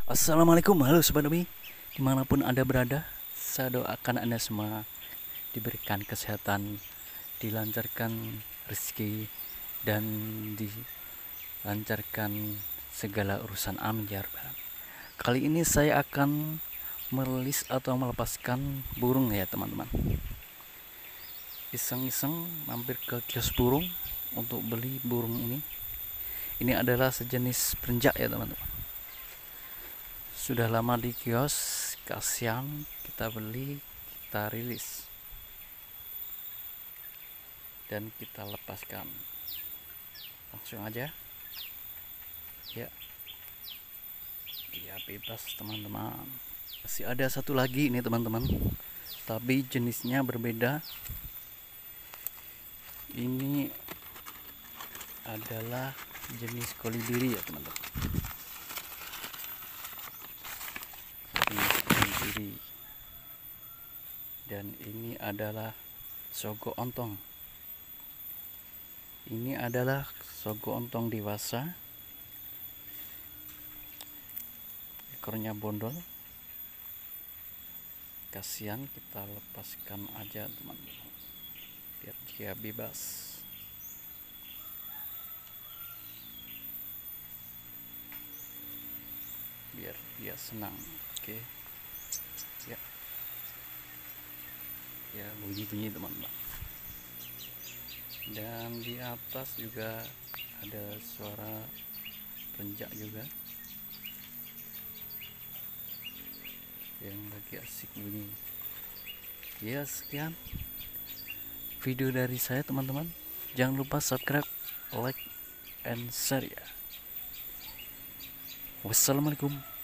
Assalamualaikum, halo Sobat Demi. Dimanapun Anda berada, saya doakan Anda semua diberikan kesehatan, dilancarkan rezeki, dan dilancarkan segala urusan. Amin ya rabbal alamin. Kali ini saya akan merilis atau melepaskan burung ya teman-teman. Iseng-iseng mampir ke kios burung untuk beli burung ini. Ini adalah sejenis perenjak ya teman-teman. Sudah lama di kios, kasihan, kita beli, kita rilis dan kita lepaskan. Langsung aja ya, dia bebas teman-teman. Masih ada satu lagi ini teman-teman, tapi jenisnya berbeda. Ini adalah jenis kolibri ya teman-teman, jenis kolibri. Dan ini adalah sogo ontong. Ini adalah sogo ontong dewasa, ekornya bondol. Kasihan, kita lepaskan aja teman-teman biar dia bebas. Biar dia senang. Oke. Ya. Ya, bunyi-bunyi teman-teman. Dan di atas juga ada suara perenjak juga yang lagi asik bunyi. Ya, sekian video dari saya teman-teman. Jangan lupa subscribe, like, and share ya. Wassalamualaikum.